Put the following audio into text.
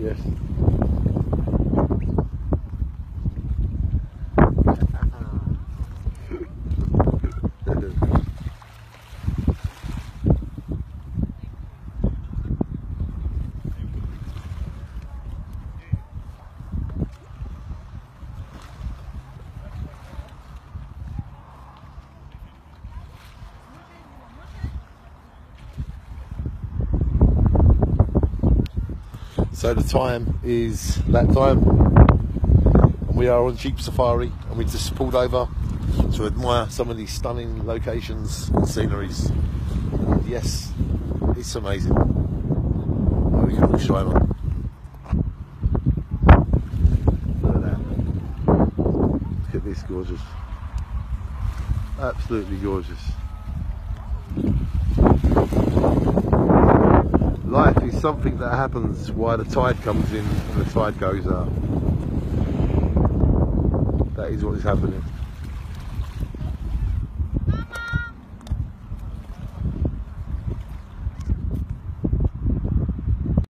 Yes. So the time is that time, and we are on Jeep Safari, and we just pulled over to admire some of these stunning locations and sceneries. And yes, it's amazing. Oh, we can shine on. Look at that. Look at this, gorgeous. Absolutely gorgeous. Life is something that happens while the tide comes in and the tide goes out. That is what is happening.